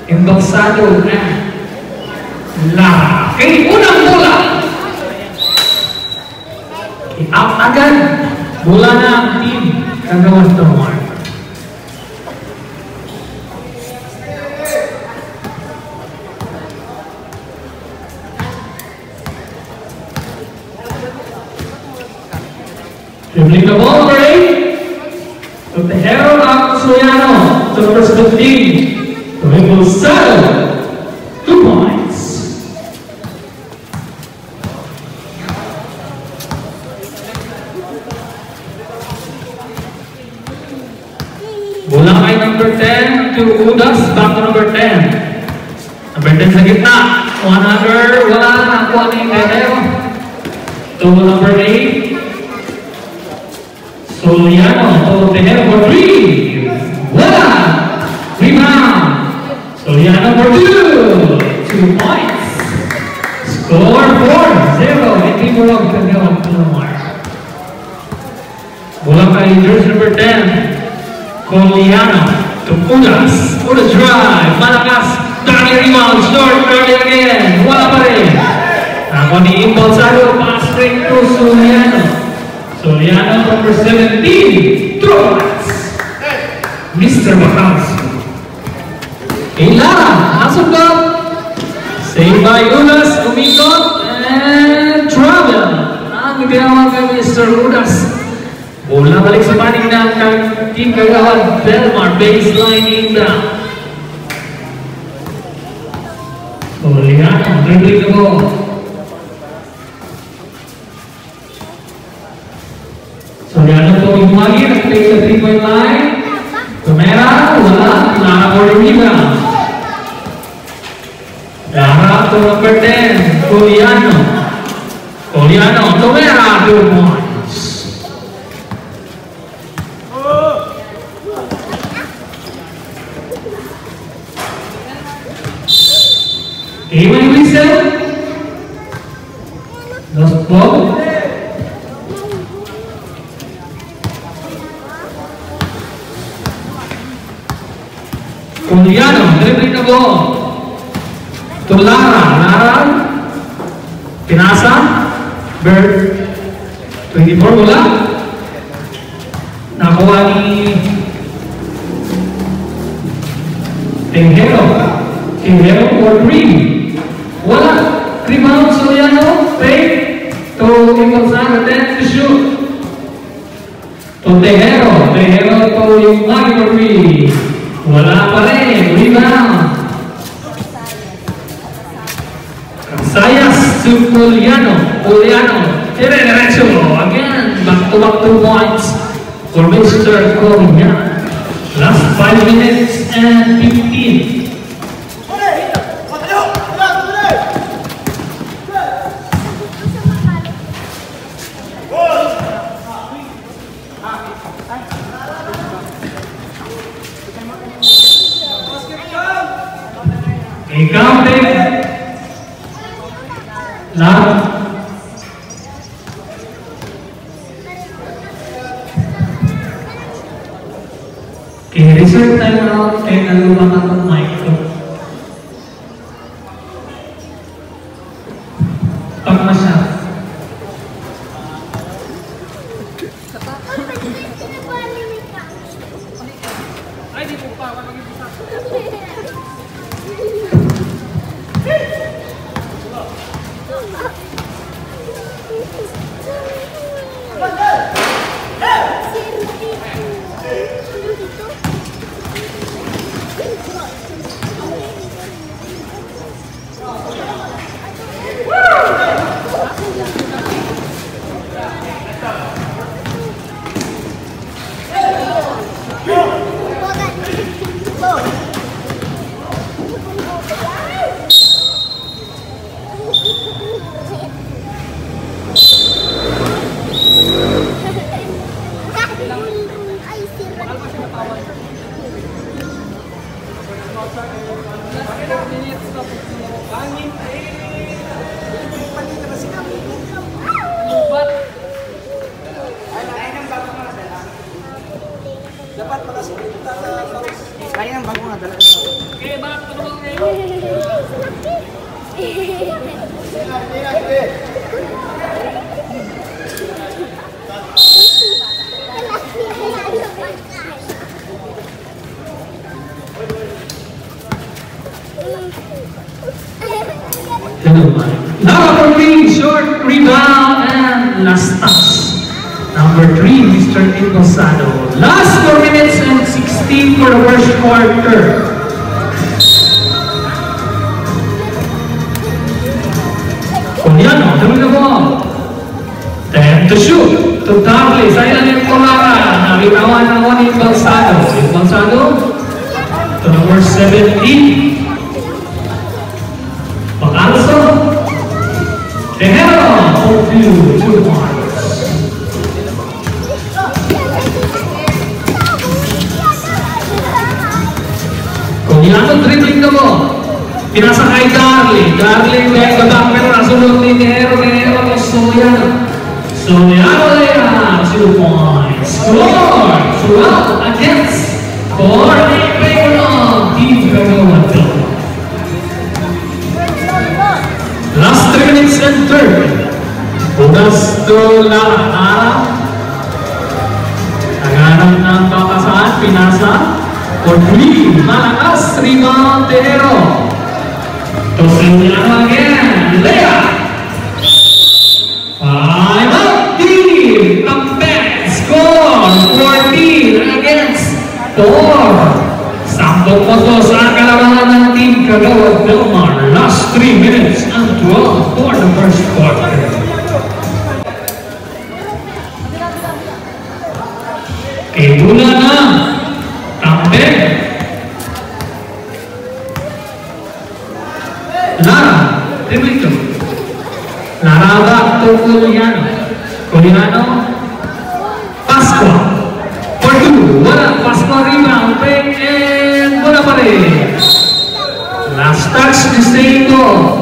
Embalsado na laki. Unang bola. I-up agad. Bola na ang team Kagawas Tomar. Dribbling the ball for 8. From the hero of Soriano to the first 15. To Embalsado. 2 points. Bola kay number 10 to Udas, back to number 10. Number 10 sa gitna. Another, wala na nakuha ni Tedeo. To number 8. Soriano to Tedeo for 3. Wala. Rebound. Soriano for 2. 2 points. Score 4-0. Hindi mo lang Tedeo ang Palomar. Bola kay jersey number 10. Coliano to Udas. Udas drive. Malakas. Dali rebound. Short early again. Wala pa rin. Ako ni Embalsado. Pass straight to Soriano. Soriano number 17. Throw-ups. Mr. Bacaus. Ilara. Masuk up. Saved by Udas. Umikot. And travel. Ang tinawag kay Mr. Udas. Bola balik sa panig ng team Kagawan Belmar, baseline inbound. Soriano, dribbling the ball. Soriano throwing lagi, nag-take sa 3-point line. Tumera, wala, Lara for the rebound. Lara to number 10, Coliano. Coliano, Tumera, 2 points. Ewan whistle. Lost ball. Coliano dribbling the ball. To Lara. Pinasa. Bird. 24 bola. Nakuha ni Tejero for 3. Wala. Rebound Soriano. Fake. To Embalsado. 10 to shoot. To Tejero. To yung lagi for 3. Wala pa rin. Rebound. Sayas to Coliano. Dire-diretso. Again. Back-to-back 2 points for Mr. Coliano. Last 5 minutes and 15. Counted. Now, okay, reserve time now. Kaya nalulungan ang mic ko. Pag masya. Ay, di po pa. Dapat makasipin kita sa Kaya ang bago nga talaga sa ako. Okay, back to the ball. Number 3, short rebound and last touch. Number 3, Mr. Imposado. Last 4 minutes and 16 for the first quarter. Kunyano, dumi na ball. 10 to shoot. To Darley, sayang yung Colara. Nabitawan ng Imposado. Imposado to number 17. Pag-also. Tejero for 2 points. Kunyano dribbling na mo. Pinasa kay Darley. Darley may gabak pero nasunod ni Tejero. Tejero to Soriano. Soriano there. 2 points. Score throughout against for the favor of Team Kagawato. Last 3 minutes and 30. Ugas to Lara. Naghanap ng papasaan, pinasa. For 3, malakas, rebound, Tejero. To Soriano again, Lea. 5 out, team, comeback, score, 14 against 4. Sampung foto sa kalamangan ng Team Kagawad Delmar. Last 3 minutes and 12 for the first quarter. Kebula na. Tambe. Lara. Remito. Lara back to Culiano. Culiano. Pasqua. For 2. Wala. Pasqua rebound. Break and wala pa rin. Last touch ni Seiko.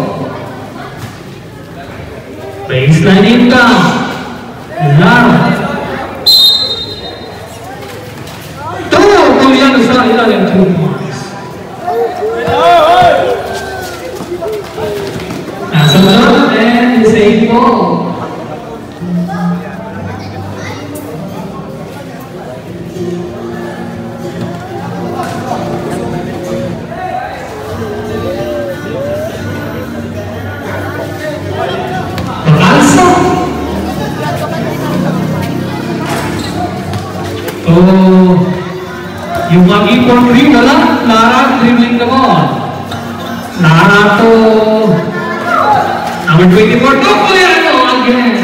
Baseline income. Lara. Culiano sa ilalim 2 points. Nasa loob and Seiko. Yung lagi for 3 wala. Lara dribbling the ball. Lara to number 24 to Culiano again.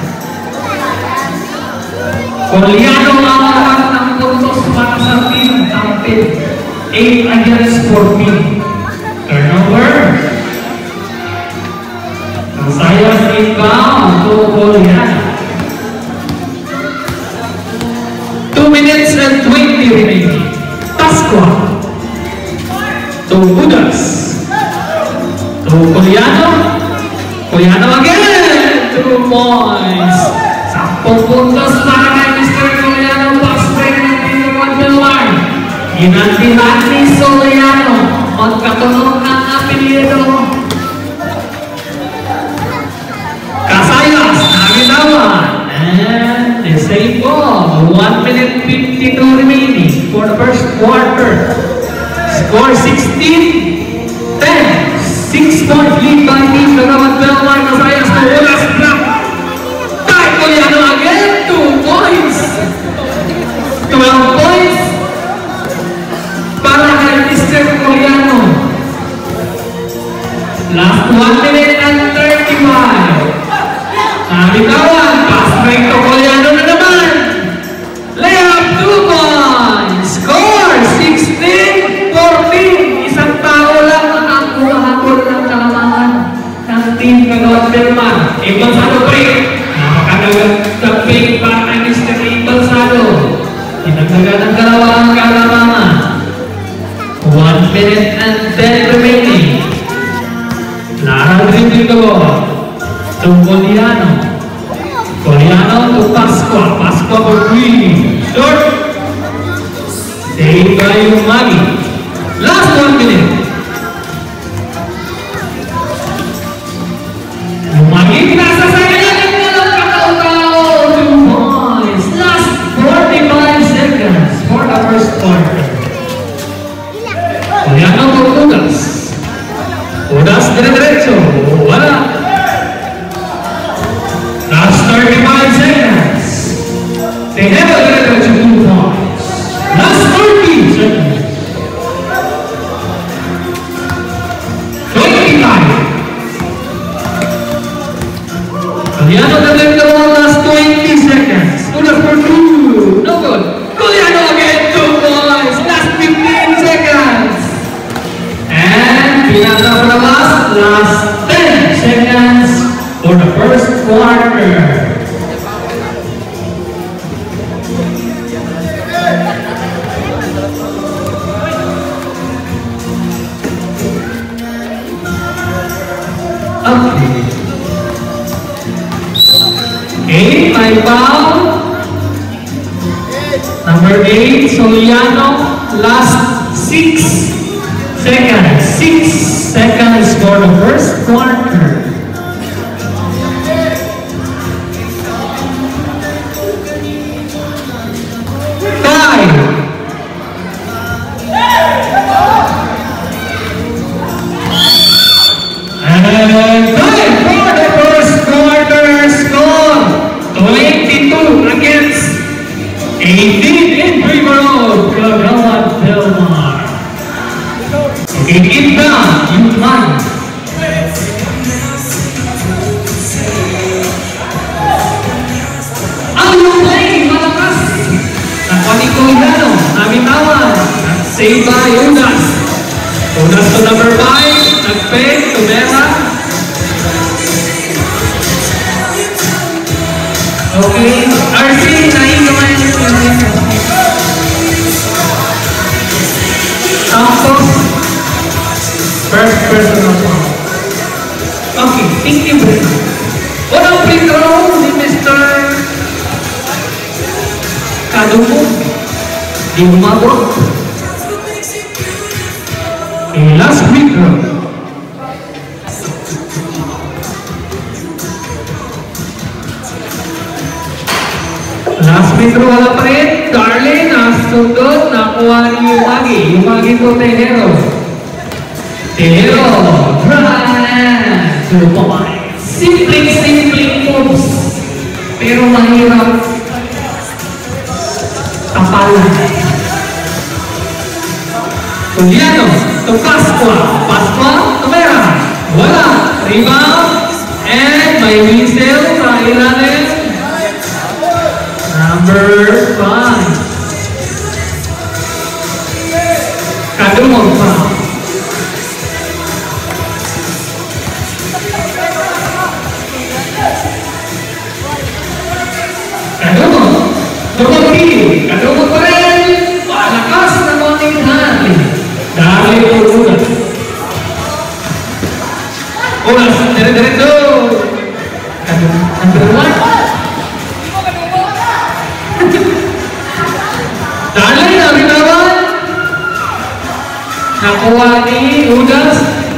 Culiano ang ng puntos para sa team Tampid. 8 against 14. Turnover. Ang sayas inbound to Culiano. 2 minutes and 20 remaining. Pasqua to Budas to Culiano. Culiano again. 2 points. 10 puntos para kay Mr. Culiano. Pass break ng Team Delmar. Ginantihan ni Soriano. Magkatunog ng apelyido. Kasayas. Nagitawan. And the same ball. 1 minute 52 remaining for the first quarter. Score 16-10. 6-point lead by Team Kagawad Delmar. Kasayas to Ulas Black. Kay Culiano again. 2 points. 12 points para kay Mr. Culiano. Last 1 minute and 35. Nabitawan. Pass break to Culiano na naman. Layup 2 points. Score 16-14. Isang tao lang ang kumahabol ng kalamangan ng Team Kagawad Delmar. Imposado break. Napakagagag break para kay Mr. Imposado. Dinagdagan ng dalawang kalamangan. 1 minute and 10 remaining. Lara dribbling the ball to Culiano. Culiano to Pasqua. Pasqua for 3. Short. Saved by Umagi. Last 1 minute. Lumaging nasa sayang ng kakao-kao. 2 points. Last 45 seconds for the first quarter. Koreano to Udas. Udas dire-diretso. Wala. Last 35 seconds. Tenero dire-diretso 2 points. Last 30 seconds. 25. Koreano dire-diretso last 20 seconds. Udas for 2. No good. Koreano again 2 points. Last 15 seconds. And Pinata for the last 10 seconds for the first quarter. Okay, my foul. Number 8, Soliano, last 6 seconds. 6 seconds for the first quarter. 5. And time for the first quarter score. 22 against 18 in Primero, Kagawad Del Mar. Kita Yuman. Ang Yuman malakas. Nakuha ko Koreano, nabitawan. Save by Udas. Udas to number 5. Nagpeg to Mera. Okay, RC, nahin naman yung Santos. First personal foul. Okay, thank you very much. Unang free throw si Mr. Kadumo. Di umabot. Okay, last free throw. Last free throw wala pa rin. Darlene, nasundot, nakuha ni Yumagi. Yumagi to Tenero. Tenero, drive, 2 points. Simple moves. Pero mahirap tapalan. Koreano, to Pasqua. Pasqua, to Mera. Wala. Rebound. And may whistle sa ilalim. Number 5. Kadumo foul. Kadumo. Tumagi. Kadumo pa rin. Malakas na konting hati. Dahil po Udas. Udas, dire-diretso. Kadumo. Number 1. Dahil na binawan. Nakuha ni Udas.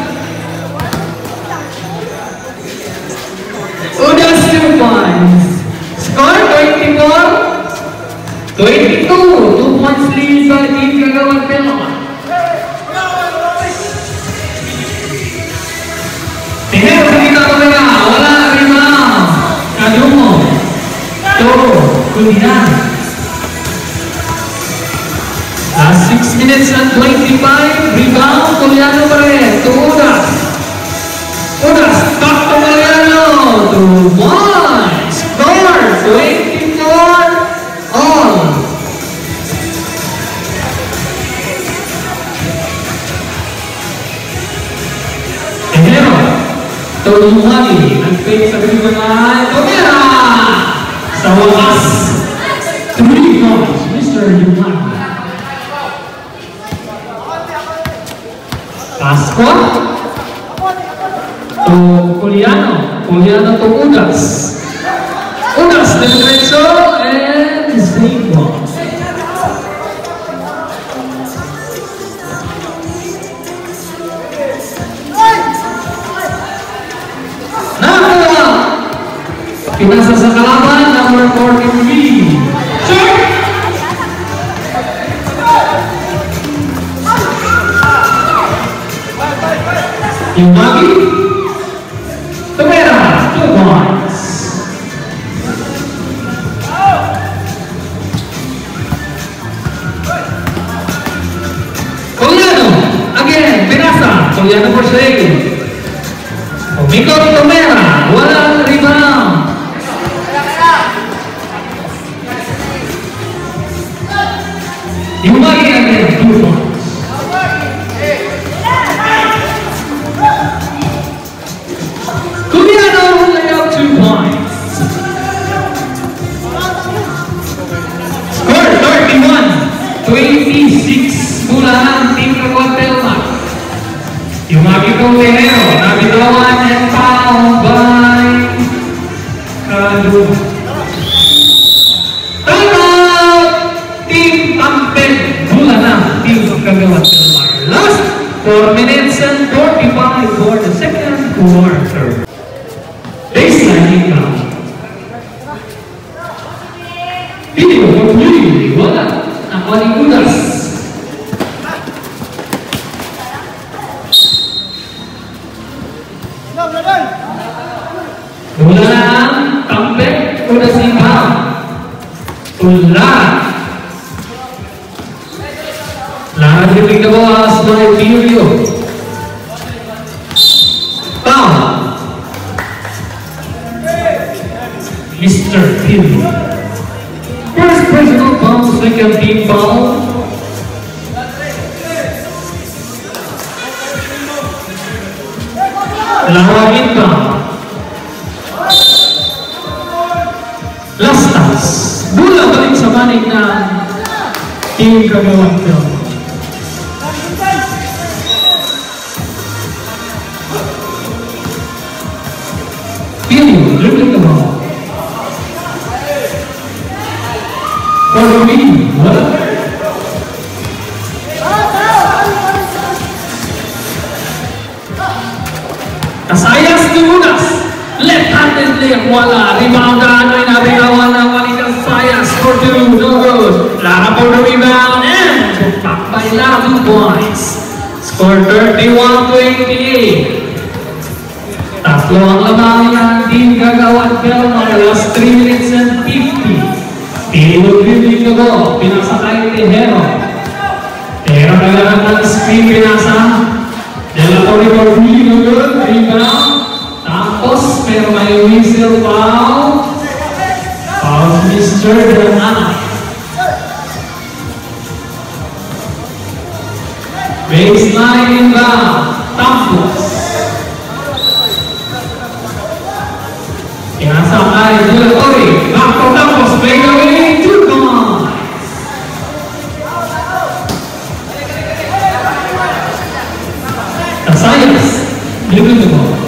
Udas 2 points. Score 24. 22. 2 points lead sa Team Kagawad Del Mar. Tenero sa kita talaga. Wala rebound. Kadumo. To Kulinan. Last 6 minutes and 25. Rebound. Koreano pa rin. To Udas. Udas. Back to Koreano. 2 points. Score 24 all. Tenero. To Lumani. Nag-fake sa Bibigay. Tumira. Sa wakas. 3 points. Mr. Lumani. Pasqua to Koreano. Koreano to Udas. Udas diretso and save ball. Pinasa sa kalaban, number 43. Sir! Yung Magi, Tumera, 2 points. Coliano, again, Pinasa, Coliano for sale. Umikot Tumera, walang rebound. Yung Magi again, 2 points. Score 31-26 mula ng Team Kagawad Telmac. Yung Magi Tumero, nabitawan and fouled by Kadu. Time out! Team Amped mula ng Team Kagawad Telmac. Last 4 minutes and 45 for the second quarter. Baseline count. Video for Yuri, wala. Ako ni Udas. Mula ang Tampek, Udas Ipang. Ulat. Lahat yung ikawas by Pirio. Foul. Mr. Pirio. First personal foul, second team foul. Larawin pa. Lastas. Bola balik sa manig ng Team Kagawad Telmac. Pirio, dribbling the ball. For the win, what? Kasayas ni Udas, left-handed leg, wala. Rebound ay nabinawan ng Wali Kasayas for 2, no good. Lara for the rebound and back by Lara 2 points. Score 31-28. Tatlo ang lamang ng Team Kagawad Telmac, last 3 minutes and 50. Tino dribbling the ball, pinasa kay Tejero. Tejero naglalang ng screen, pinasa. Delatori for free, no good, rebound. Tapos, pero may whistle foul. Foul Mr. Delana. Baseline inbound, Tampos. Pinasa kay Delatori, back to Tampos, play away, 2 points. Kasayas, dribbling the ball.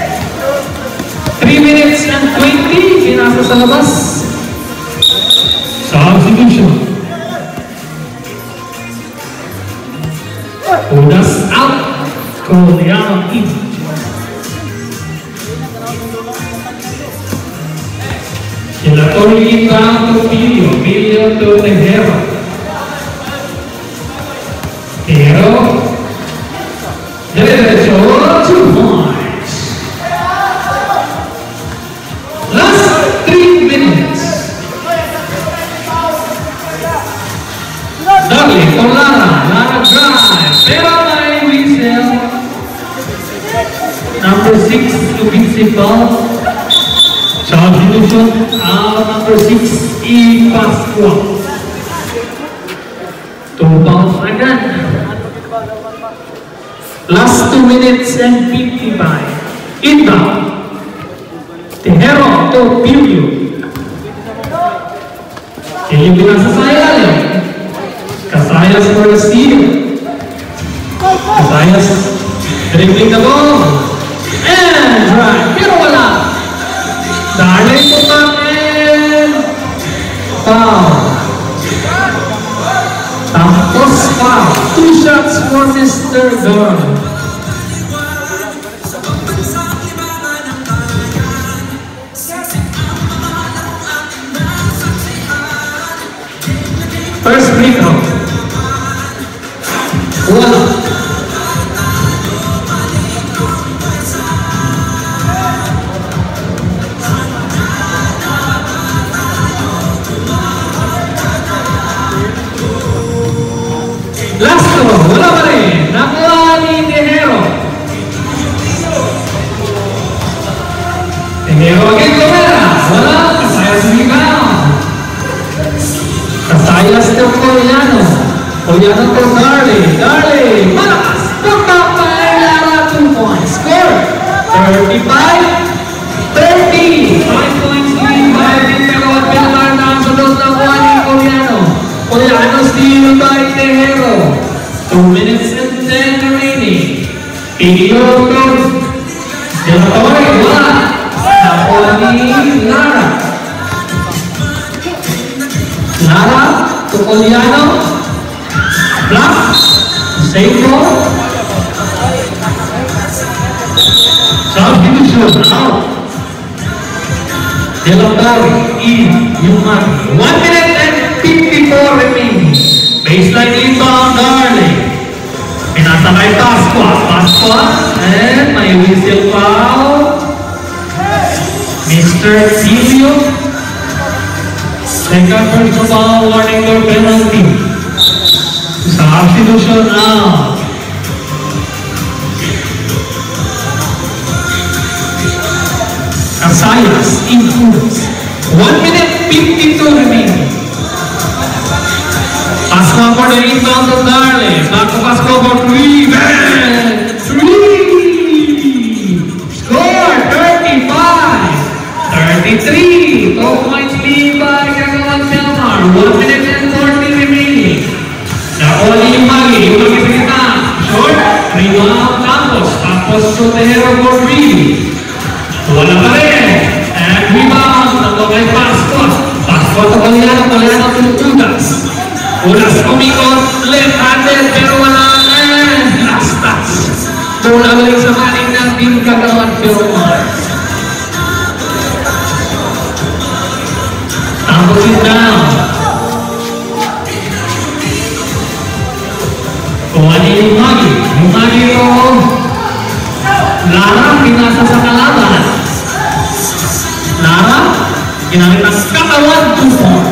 3 minutes and 20, pinasa sa labas. Substitution. Udas out, Coliano in. Delatori inbound to Pirio, Pirio to Tejero. Tejero. Derecho, 2 points. Last 3 minutes. Dudley for Lara, Lara drive, pero may whistle. Number 6 to principal. Substitution, number 6, E. Pascua. 2 fouls agad. Last 2 minutes and 55. Inbound. Tejero to Pirio. Pirio pinasa sa ilalim. Kasayas for the steal. Kasayas dribbling the ball. And drive. Pero wala. Dahil po natin. Foul. Tapos foul. 2 shots for Mr. Gunn. Wala. Last one, wala pa rin. Nakuha ni Tejero. Tejero again, Gomera. Wala, Casayas rebound. Casayas to Coliano. Coliano to Darley. Malakas. Punta pa ay Lara, 2 points. Score, 35-30. 5 points lead by Tejero at Pilar na ang sunod na kuha ni Coliano. Coliano steal by Tejero. 2 minutes and 10 remaining. Tejero goes. Delatory, wala. Nakuha ni Lara. Lara to Coliano. Block. Save ball. Substitution out. Delatory in Yumari. 1 minute and 54 remaining. Baseline inbound, Darley. Pinasakay Pasqua, and may whistle foul. Mr. Silvio. Second personal foul, warning or penalty. Substitution now. Casayas in Udas. 1 minute 52 remaining. Pasqua for the inbound to Darley. Back to Pasqua for 3. Bang! 3! Score 35-33. 2 points lead by Cagayan Selmar. 1 minute and 40 remaining. Nakuha ni Yumagi sa kita. Short. Rebound Campos. Campos to Tejero for 3. Wala pa rin. And rebound. Nakuha kay Pasqua. Pasqua to Coliano. Coliano to Udas. Udas kumikot, left-handed, pero wala last touch. Bola balik sa maning ng team Cagayan Selmar. Tapos it down. Kuha ni Yumagi to Lara, pinasa sa kalaban. Lara, ginamit ang katawan, 2-4.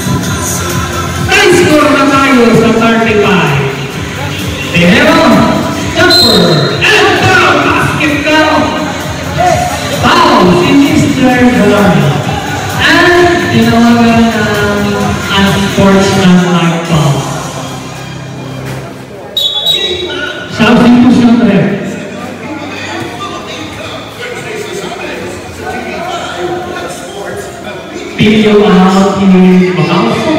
Score na tayo sa 35. Tejero, jumper, and foul, basket down. Foul si Mr. Gallardo. And tinawagan ng unsportsmanlike foul. Substitution rin. Pilyo out ni Macauso.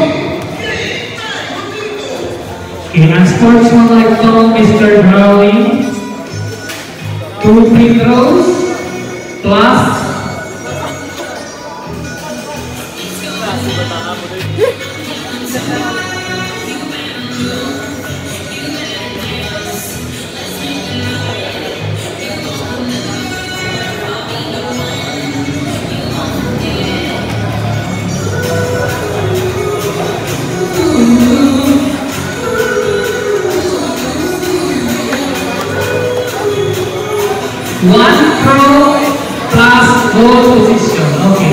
In a sportsmanlike foul, Mr. Browning, 2 free throws plus one throw plus goal position. Okay.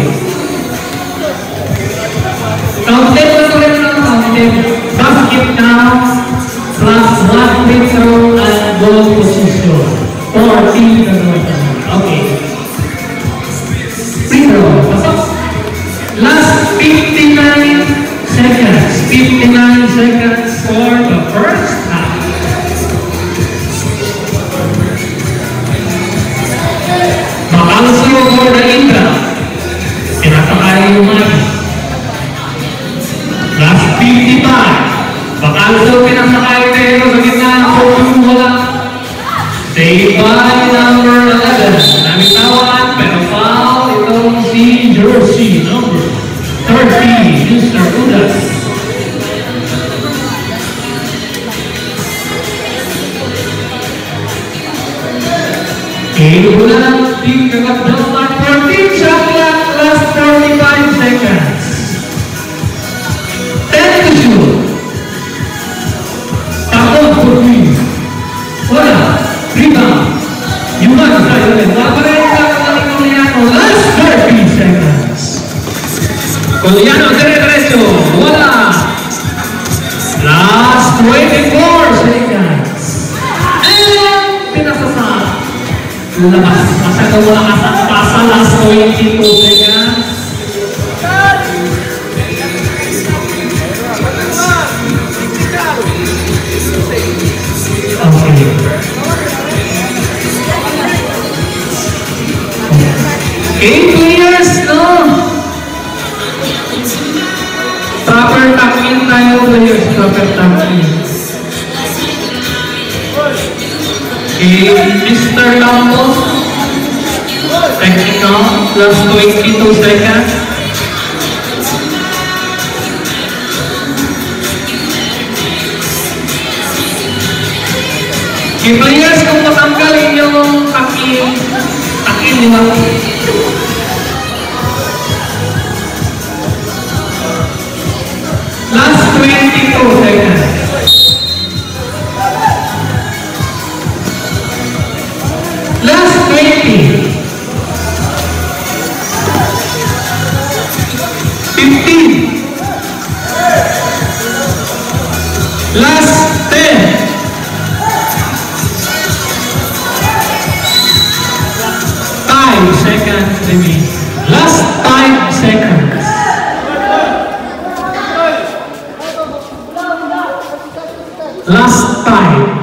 Counted na ko rin ng counted. Basket now plus 1 free throw and goal position. 14 na naman. Okay. Free throw. Pasok. Last 59 seconds. 59 seconds for the first half. Macauso for the inbound. Pinasakay Yumagi. Last 55. Macauso pinasakay Tejero sa gitna ng 4-2 wala. Saved by number 11. Namitawan pero foul itong si jersey number 30, Mr. Udas. Udas, team Cagayan Selmar 14 shot clock, last 45 seconds. 10 to shoot. Takot for 3. Coliano, derecho, wala. Last 24 seconds. And pinasasa. Labas. Masyado wala kasang-pasa. Last 22 seconds. Okay. Game players, no? Proper tuck-in tayo players. Proper tuck-in. Okay, Mr. Lambo. Technical. Last 22 seconds. Okay, players, kung matanggalin yung takin nila. Last 22 seconds. Last 20. 15. Last 10. 5 seconds remain. Last 5 seconds. Last 5.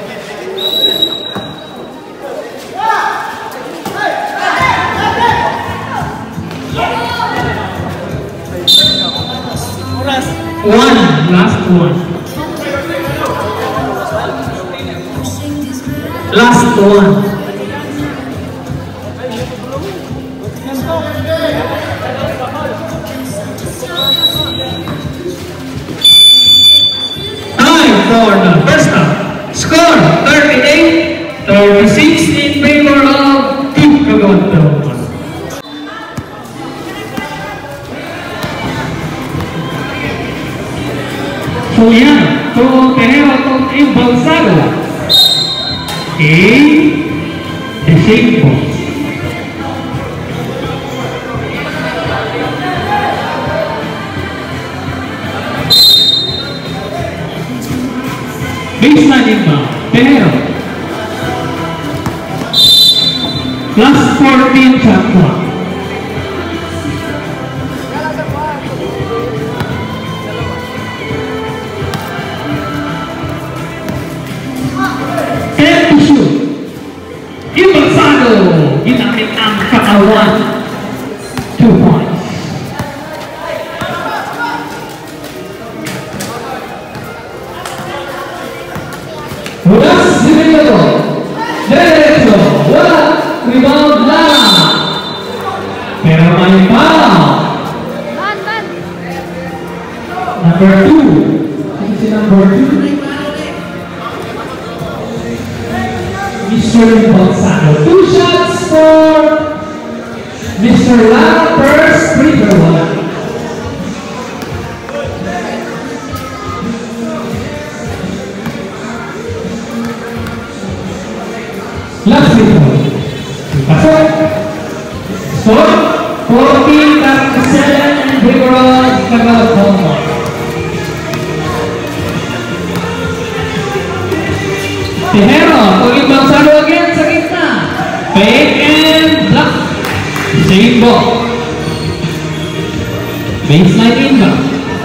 Last one. Last one. Time for the first half. Score 38-36 in favor of Team Kagawad Dalawa. So yan, to tenemos un impulsado y de 5. Baseline inbound, Tenero. Plus 14 shot clock. Ginamit ang katawan. 2 points. Budas Zibito. Derecho. Wala. Rebound Lara. Pero may foul. Number 2. This is number 2. Mr. Gonzalo. 2 shots for Mr. Lara, first free throw. Last free throw. Pasok. Score 14-7 and Vigorous Kagawad Dalawa. Tenero, paging Gonzalo again sa gitna. Fake and block. Same ball. Baseline inbound.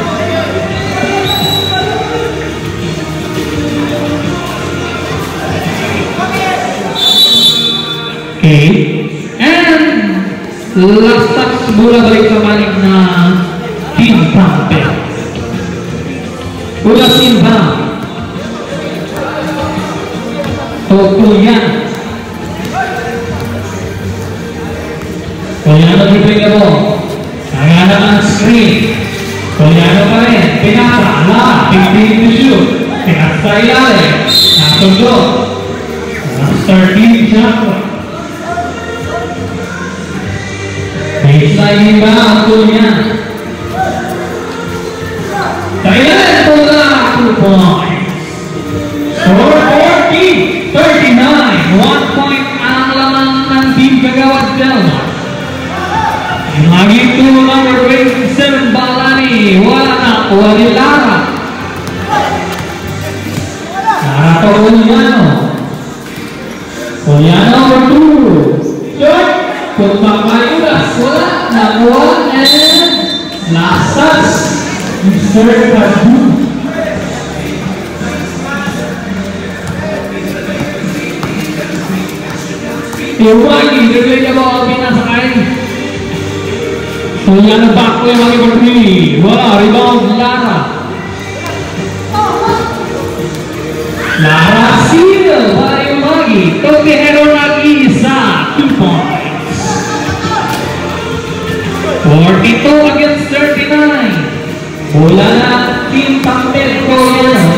Okay. And last touch bola balik kembali na Team Pamper. Bola inbound. Coliano. Coliano dribbling the ball. Nagana ang screen. Coliano pa rin. Pinasa. Pinipili to shoot. Pinasa ilalim. Natundo. Last 13 shot. Baseline inbound. Coliano. Kailan ito na 2 points. Score 39, 1 point ang lamang ng Team Kagawad Dalawa. Lagi ito number 27 nakuha ni Lara. Lara to Juliano. Juliano for 2. Shot. Tumbak Mayudas. Wala. Nakuha and last touch. Insert Padu. Iwagi, dibeli niya bawa pinasakay. Juliano back to Yumagi for 3. Wala, rebound Lara. Lara seal para Yumagi. Totihero lagi sa 2 points. 42 against 39. Bola na Team Tampel Juliano.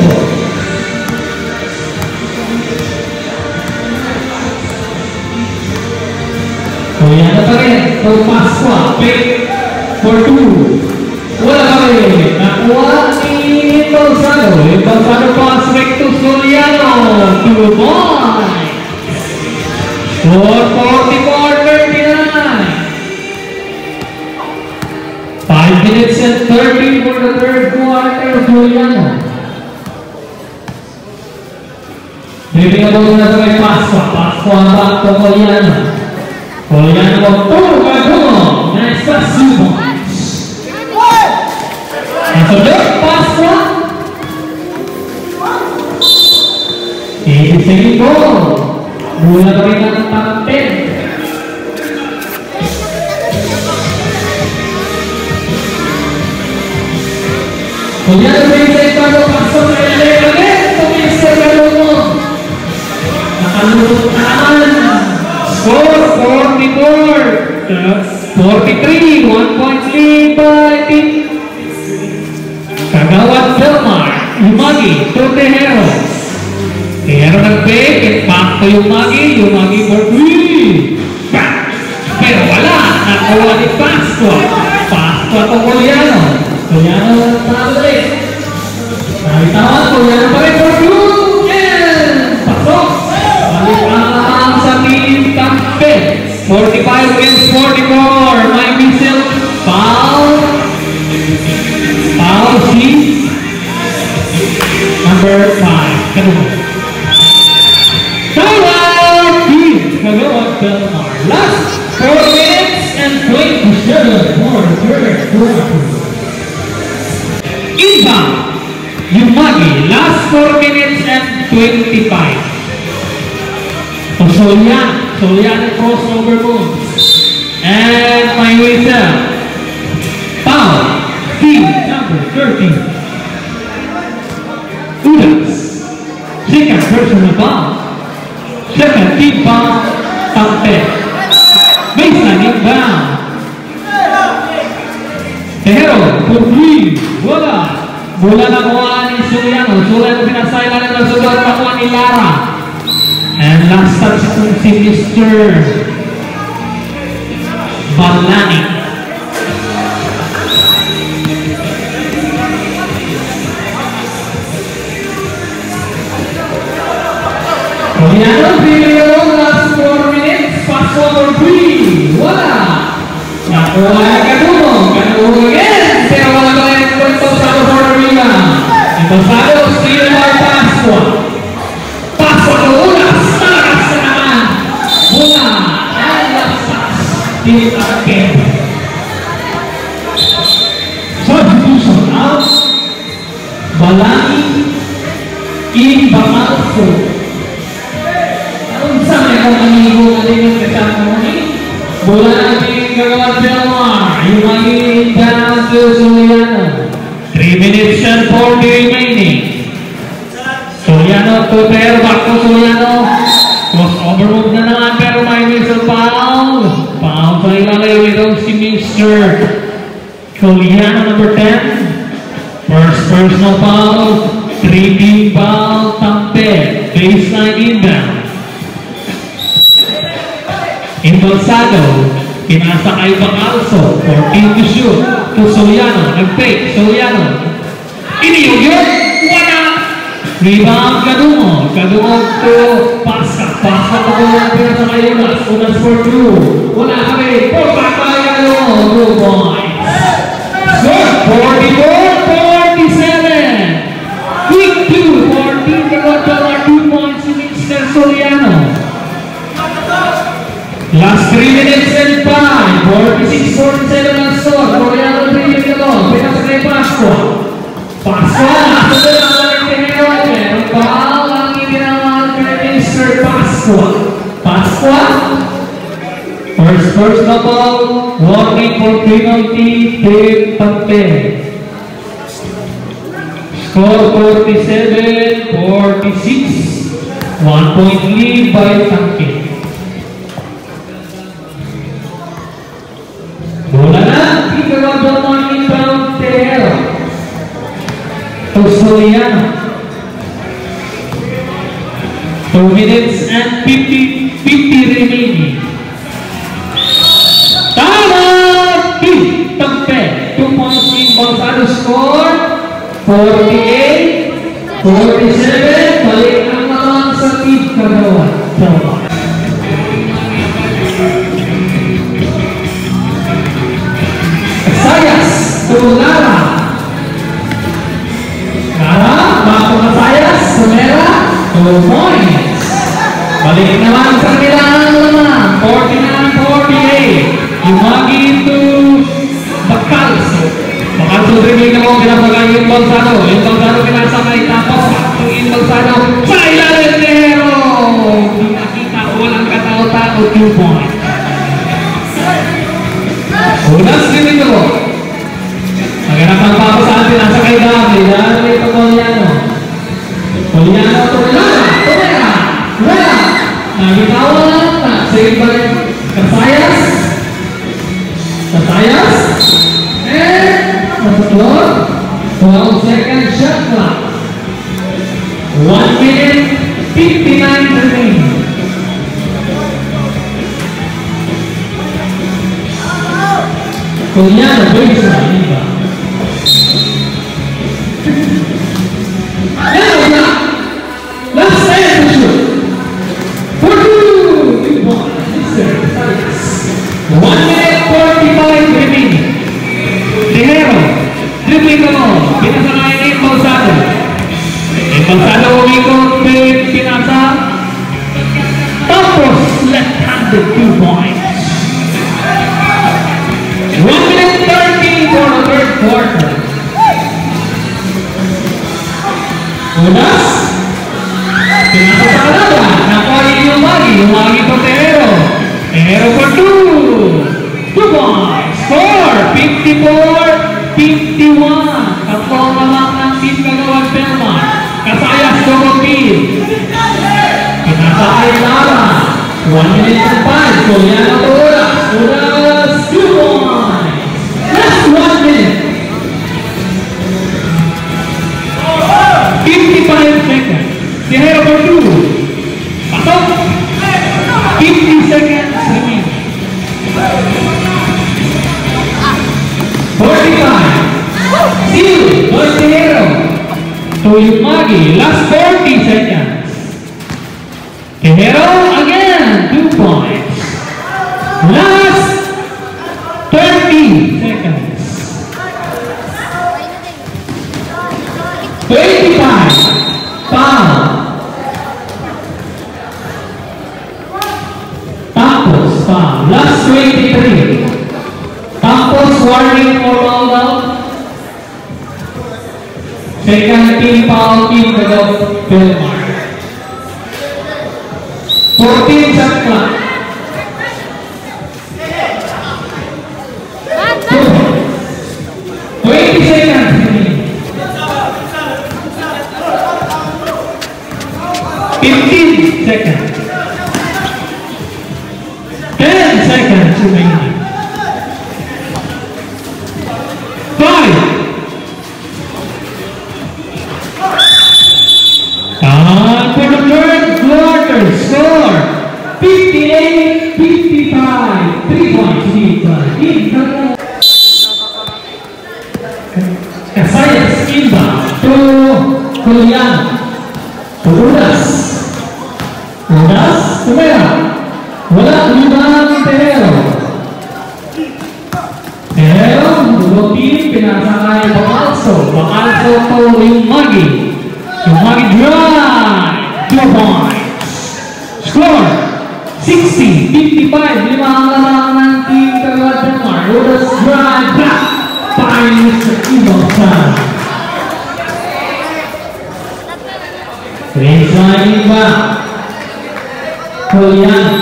Juliano pa rin. Pasqua, pick for 2. Wala pa rin. Nakuha ni Balsado. Balsado pass back to Juliano. 2 points. 44-39. 5 minutes and 30 for the third quarter. Juliano. Bibigyan na sa may Pasqua. Pasqua back to Juliano. Juliano puro Kadumo. Next pass 2 points. Nasunod, Pasqua. 80 goal. Mula pa rin ang top 10. Juliano Benzay bago pasok sa ilay ulit. Tumisir Kadumo. Nakalulot na naman. Score 44. 43. 1 point lead by Team Kagawad Belmar. Yumagi, Totihero. Tihero nag-pick. Back to Yumagi. Yumagi for 3. Back. Pero wala. Nakuha ni Pasqua. Pasqua to Juliano. Juliano nagpabalik. Nakitawan. Juliano pa rin for 2. And pasok. Balik ang sa Team Tampel. 45 against 44. My missile. Foul. Foul C. Number 5. Kadumo. Timeout. Team Kagawad Belmar. Last 4 minutes and 27 for the third quarter. Inbound. Yumagi. Last 4 minutes and 25. Soliano crossover moves. And my whistle. Foul. Team number 13. Udas. Second personal foul. Second team foul. Tampel. Baseline inbound. Tihero for 3. Wala. Bola nakuha ni Soliano. Soliano pinasailan ng nasunod. Nakuha ni Lara. And last touch si Mr. Balani. Juliano, last 4 minutes. Pass over 3. Wala. Nakuha ni Kadumo. Kadumo again. Pero wala ba yung Balsado for the rebound. Balsado, steal by Pasqua. Pasqua to Udas. Talagas na naman. Bola. And last touch. Team again. Substitution out. Balani. Imbamalso. Anong saan ay kung amigo na din yung kasama mo ni? Bola natin Kagawad Belmar. Yumagi down to Soliano. 3 minutes and 40 remaining. Soliano to pero back to Soliano. Crossover move na naman pero may whistle foul. Foul sa ilalay itong si Mr. Soliano number 10. First personal foul. 3-team foul. Tampel. Baseline inbound. Balsado. Pinasakay Bacalso. 14 to shoot. To Soliano. Nag-fake. Soliano. Iniyugit. Wala. Rebound Kadumo. Kadumo to Pasca. Pasca to pinasakay Udas. Udas for 2. Wala kami. Por back by Kadumo. 2 points. Score 44-47. Quick 2 for Team Nicotala, 2 points to Mr. Soriano. Last 3 minutes and 5. 46-47 ang score. Soriano 3 minutes ago. Pinas kay Pascua. Pascua, nasa dalawa ng Tenero. Meron foul ang ibinawal kay Mr. Pascua. Pascua. First na ball. Warning for penalty. Team Pante. Score 47-46. 1 point lead by Tangke. Bola na. Ikaw ang inbound Tenero. Soriano. 2 minutes and 50 remaining. Tama! Tangke. 2 points inbound sa score. 48-47. Balik ang naman sa Team Kagawa. Sayas to Lara. Lara, bago na Sayas. Sumera, 2 points. Balik naman sa kailangan naman. 49-48. Yumagi to Bacalso. Bacalso dribbling na mo, pinapagay yung Balsado. Yung Balsado pinasakay, tapos yung Balsado sa ilalim Tenero. Hindi nakita, walang katao-tao, 2 points. Unas din ito. Naganap ang papa sa atin, nasa kay Gabi. Dahil ito Poliano. Poliano to Lara. Tumera. Lara. Nagitawan na. Save by Kasayas. Kasayas. And nasa 12 second shot clock. 1 minute 59 remaining. Poliano, baseline, iba. Last time to shoot. For 2. Big one. Mr. Sayas. 1 minute 45 remaining. Tenero. Dribbling ka mo. Pinasanayan ni Balsado. Balsado umikot. Pinasa. Tapos left-handed 2 points. 1 minute 30 for the third quarter. Unas. Pinasa sa kalaban. Nakuha yung Yumagi for Tenero. Tenero for 2. 2 points. Score 54-51. Tatlo naman ng Team Kagawan Pelman. Kasayas Dogopil. Pinasa ay Lara. 1 minute and 5. Poliano to Uras. Uras 2 points. Last 1 minute. 55 seconds. Tenero for 2. Pasok. 50 seconds remaining. 45. Seal by Tenero. To Yumagi. Last 40 seconds. Tenero again. 2 points. Last 30 seconds. 25. Foul. Tapos foul. Last 23. Tapos warning for all out. Second team foul, Team Kagawan Pelman. 14 shot clock. 20 seconds remaining. 15 seconds. 10 seconds remaining. 5. Time for the third quarter. Score 58-55. 3 points lead by Team Kagawan. Kasayas inbound to Poliano. To Uras. Uras, Tumera. Wala, lima ng Tenero. Tenero, Dugopil, to Yumagi. Yumagi drive. 2 points. Score 60-55. 5 ang larangan ng team Kagawad Denmark. Udas drive back. Pines sa ibang side. Baseline back. Kulian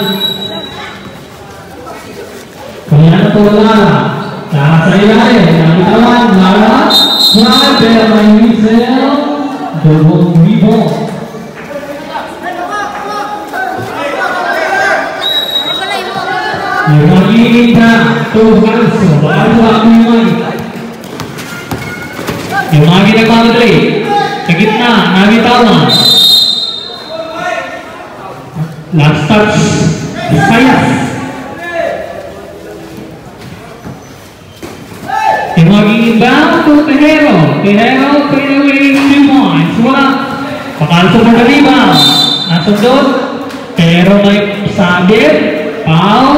to Lara. Lara sa ilalim. Nakitawan. Lara. Drive. Pero may whistle. Double rebound. Yumagi Inda. To Hanso. Baru waktu Yumagi. Yumagi nagmamadali. Sa gitna. Nakitawan. Last touch. Sayas. Yumagi inbound to Tejero. Tejero fade away 2 points. Wala. Pakalso mo na rebound. Nasundot. Tejero may sabit. Foul.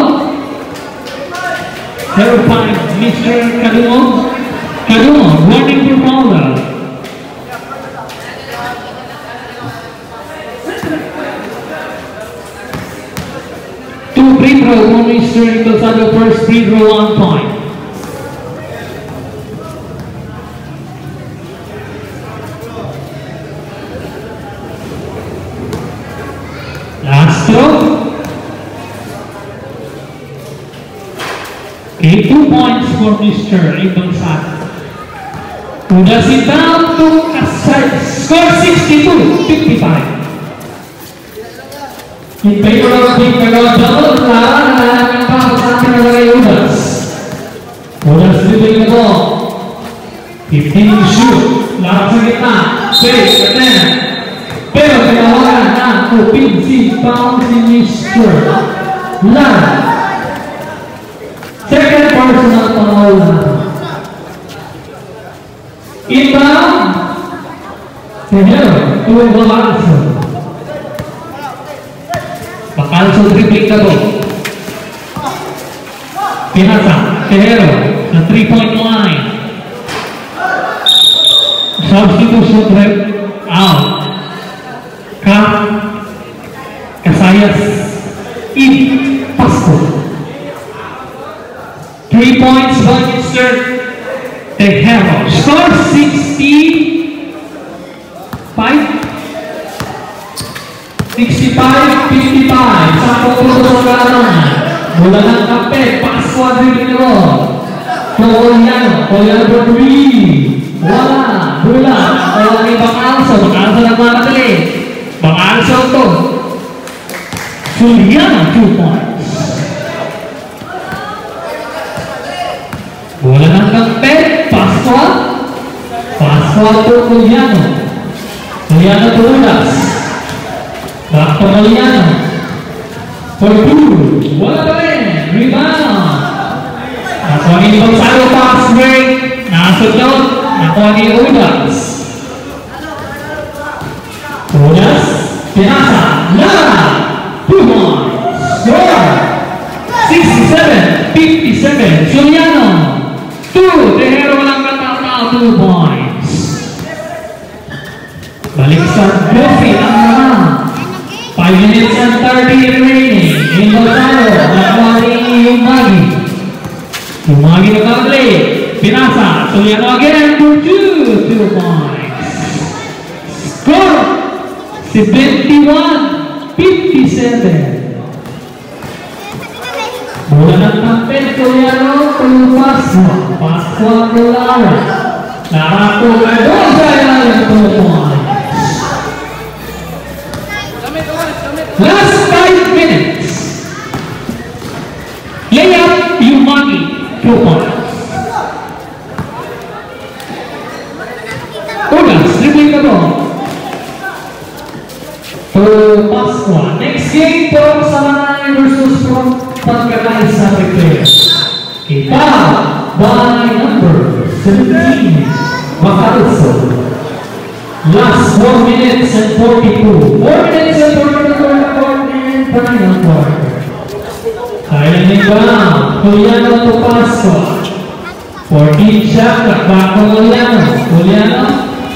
0-5. Mr. Kadumo. Kadumo. Warning for foul. Free throw, only Mr. Calzado first free throw 1 point. Last throw. Okay, 2 points for Mr. Calzado. Udas inbound to Aside. Score 62-55. In favor of Team Kagawad Double, Lara na pa sa ating nalagay Udas. Udas dribbling the ball. 15 to shoot. Lara sa gitna. Space, Aten. Pero pinawagan na upin si foul si Mr. Lara. Second personal foul na. Inbound. Tejero to Balanso. Bakalso dribbling na to. Pinasa, Tejero sa 3-point line. Substitution trip out. Casayas in Pasco. 3 points by Mr. Tejero. Score 65-55. Sakto po sa kanan. Mula ng kapit. Paswa dribbling na Poliano for 3. Wala. Bula. Wala ni Bakalso. Bakalso nagmamadali. Bakalso to. Juliano 2 points. Mula ng kapit. Paswa to Poliano. Poliano to Udas. Back to Poliano. For 2. Wala pa rin. Rebound. Nakuha ni Gonzalo pass break. Nasundot. Nakuha ni Udas. Udas. Pinasa. Lara. 2 points. Score. 67-57. Juliano. 2. Tejero walang katataw. 2 points. Balik sa Griffin ang naman. 5 minutes and 30 remaining. In Gonzalo, nakuha ni Yumagi. Yumagi nagkakali. Pinasa. Juliano again for 2 points. Score 71-57. Mula ng kapit, Juliano to Paswa. Paswa to Lara. Lara to Gonzalo 2 points. Last 5 minutes. Layup, Yumagi, 2 points. Udas, dribbling the ball. To Pasqua. Next game, from Samanay versus from Pagkakay sa players. Kita by number 17, Bakalso. Last 4 minutes and 42. 4 minutes and 42 and final quarter. Kailan inbound. Juliano to Pasqua. 14 shot clock. Back to Juliano. Juliano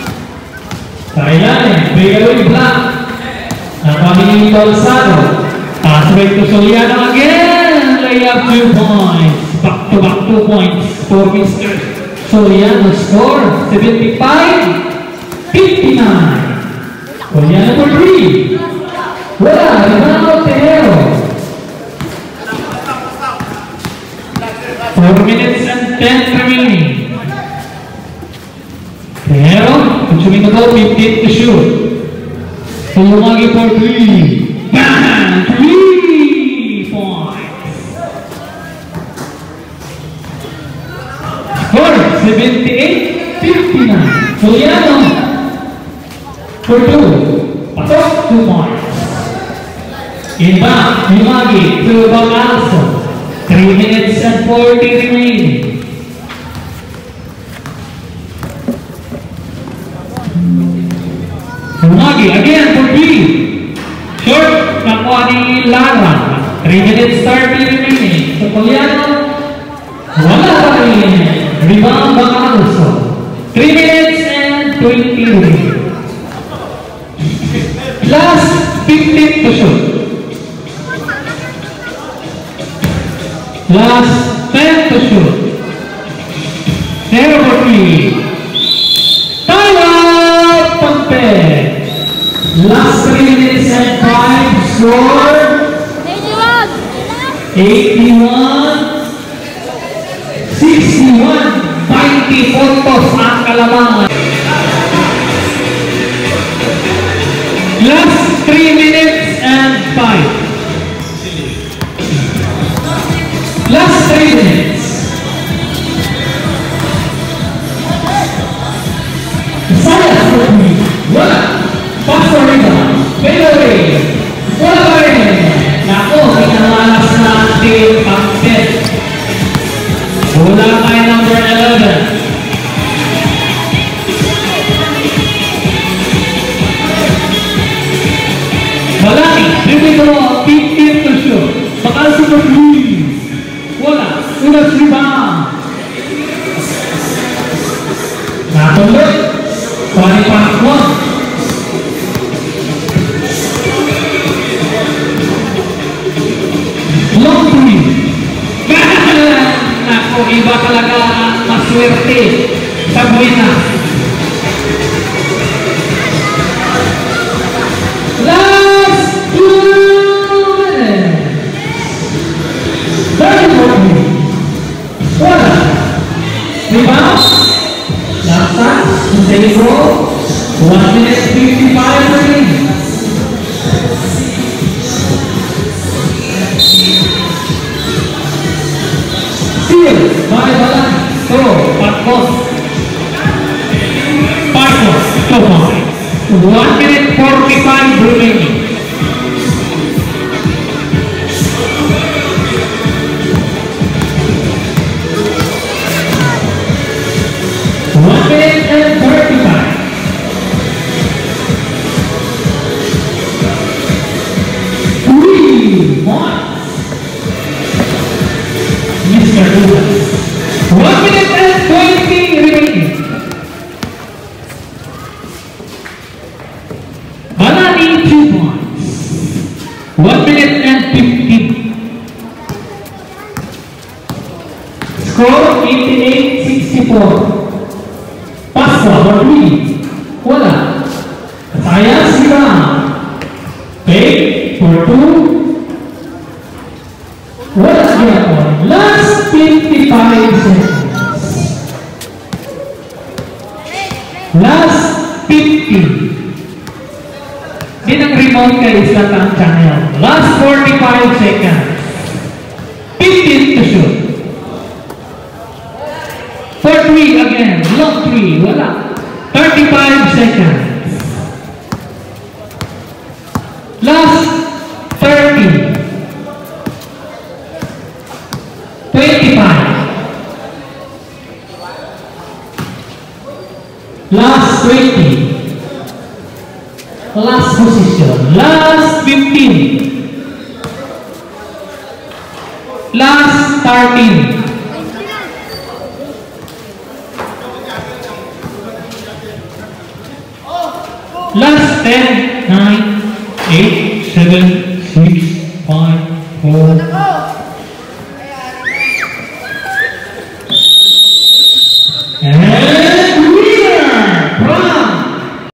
Thailand, breakaway block. Nakuha ni Balsado. Pass back to Soliano again. Layup 2 points. Back to 2 points for Mr. Soliano. Score 75-59. Soliano for 3. Wala, rebound Tejero. 4 minutes and 10 remaining. Tejero, consuming the ball, 15 to shoot. Tulumagi for 3. Bang! 3 points. Score 78-59. Soliano for 2. Pasok 2 points. Inbound, Lumagi to Bagalso. 3 minutes and 40 remaining. Lumagi again for 3. Short, nakuha ni Lara. 3 minutes 30 remaining. So, Poliano, wala pa rin. Rebound Bagalso. 3 minutes and 20 remaining. Last 15 to shoot. Last 10 to shoot. 0 for 3. Time out, Pampe. Last 3 minutes and 5. Score 81. 61. 20 puntos ang kalamangan. Last 3 minutes and 5. Last 3 minutes. Saya for 3. Wala. Pass for rebound. Fade away. Wala pa rin. Naku, pinamalas natin ang 10. Wala kay number 11. Malaki. Dribble mo. 15 to shoot. Bakal super 3. Wala. Unas rebound. Natuloy. 25-1. Long 3. Naku, iba talaga maswerte sa Buenas. Last 2 minutes. 30-40. Wala. Rebound. Last touch. Montenegro. 1 minute 55 remaining. Steal. Balan. Throw. Pakos. Pakos. Come on. 1 minute 45 remaining. Score 88-64. Pass for 3. Wala. Saya sila. Fake for 2. Wala siya po. Last 55 seconds. Last 50. Dinang-rebound kayo sa Tang Channel. Last 45 seconds. 15 to shoot. For 3 again. Long 3. Wala. 35 seconds. Last 30. 25. Last 20. Last position. Last 15. Last 13. 10, 9, 8, 7, 6, 5, 4,